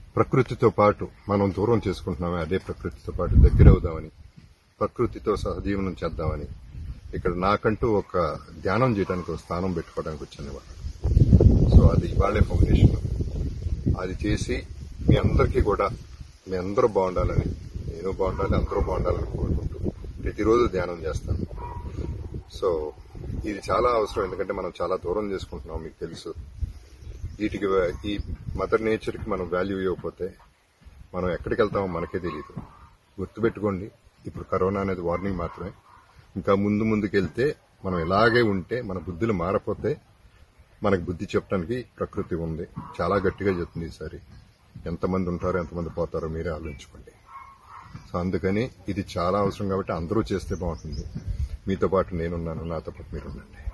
ప్రకృతితో పాటు మనం దూరం చేసుకుంటున్నామే, అదే ప్రకృతితో పాటు దగ్గర అవుదామని, ప్రకృతితో సహజీవనం చేద్దామని ఇక్కడ నాకంటూ ఒక ధ్యానం చేయడానికి ఒక స్థానం పెట్టుకోవడానికి వచ్చాను ఇవాళ. సో అది ఇవాళే ఫౌండేషన్. అది చేసి మీ అందరికీ కూడా మీ అందరూ బాగుండాలని, నేను బాగుండాలి, అందరూ బాగుండాలని కోరుకుంటూ ప్రతిరోజు ధ్యానం చేస్తాను. సో ఇది చాలా అవసరం, ఎందుకంటే మనం చాలా దూరం చేసుకుంటున్నాం. మీకు తెలుసు, వీటికి ఈ మదర్ నేచర్కి మనం వాల్యూ ఇవ్వకపోతే మనం ఎక్కడికి వెళ్తామో మనకే తెలియదు. గుర్తుపెట్టుకోండి, ఇప్పుడు కరోనా అనేది వార్నింగ్ మాత్రమే. ఇంకా ముందుకు వెళ్తే మనం ఇలాగే ఉంటే, మన బుద్ధులు మారపోతే మనకు బుద్ధి చెప్పడానికి ప్రకృతి ఉంది. చాలా గట్టిగా చెప్తుంది ఈసారి. ఎంతమంది ఉంటారో ఎంతమంది పోతారో మీరే ఆలోచించుకోండి. సో అందుకని ఇది చాలా అవసరం కాబట్టి అందరూ చేస్తే బాగుంటుంది. మీతో పాటు నేనున్నాను, నాతో పాటు మీరుండండి.